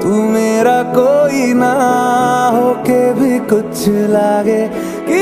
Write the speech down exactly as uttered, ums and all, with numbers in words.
तू मेरा कोई ना हो के भी कुछ लागे कि